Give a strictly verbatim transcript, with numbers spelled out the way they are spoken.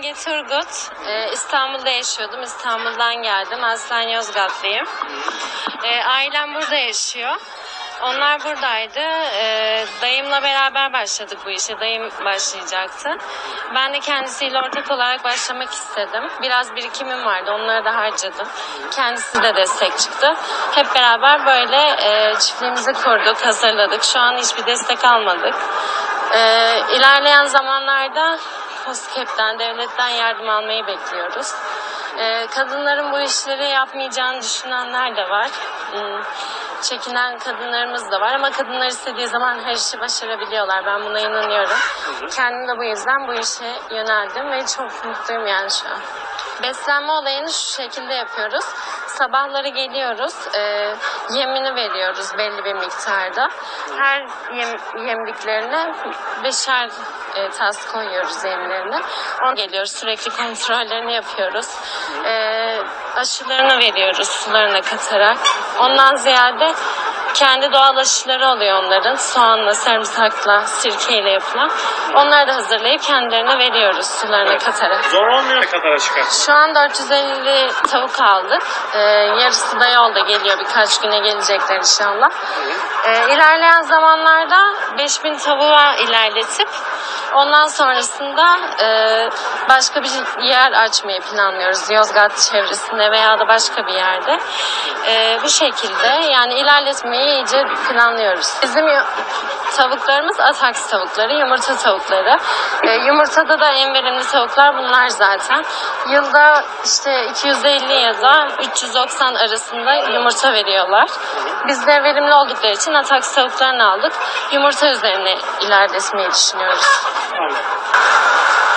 Simge Turgut. Ee, İstanbul'da yaşıyordum. İstanbul'dan geldim. Aslen Yozgatlıyım. Ee, ailem burada yaşıyor. Onlar buradaydı. Ee, dayımla beraber başladık bu işe. Dayım başlayacaktı. Ben de kendisiyle ortak olarak başlamak istedim. Biraz birikimim vardı. Onları da harcadım. Kendisi de destek çıktı. Hep beraber böyle e, çiftliğimizi kurduk, hazırladık. Şu an hiçbir destek almadık. Ee, ilerleyen zamanlarda KOSGEB'den, devletten yardım almayı bekliyoruz. Ee, kadınların bu işleri yapmayacağını düşünenler de var. Hmm, çekinen kadınlarımız da var ama kadınlar istediği zaman her işi başarabiliyorlar. Ben buna inanıyorum. Kendim de bu yüzden bu işe yöneldim ve çok mutluyum yani şu an. Beslenme olayını şu şekilde yapıyoruz. Sabahları geliyoruz, e, yemini veriyoruz belli bir miktarda. Her yem, yemliklerine beşer e, tas koyuyoruz yemlerine. On geliyoruz, sürekli kontrollerini yapıyoruz. E, aşılarını veriyoruz sularına katarak. Ondan ziyade kendi doğal aşıları oluyor onların. Soğanla, sarımsakla, sirkeyle yapılan. Onları da hazırlayıp kendilerine veriyoruz sularına Evet. katarak. Zor olmuyor ne kadar çıkar? Şu an dört yüz elli tavuk aldık. Ee, yarısı da yolda geliyor. Birkaç güne gelecekler inşallah. Ee, ilerleyen zamanlarda beş bin tavuğa ilerletip ondan sonrasında e, başka bir yer açmayı planlıyoruz. Yozgat çevresinde veya da başka bir yerde. E, bu şekilde yani ilerletmeyi iyice planlıyoruz. Bizim tavuklarımız Ataks tavukları, yumurta tavukları. E, yumurtada da en verimli tavuklar bunlar zaten. Yılda işte iki yüz elli ya da üç yüz doksan arasında yumurta veriyorlar. Biz de verimli oldukları için Ataks tavuklarını aldık. Yumurta üzerine ilerletmeyi düşünüyoruz. Anladım.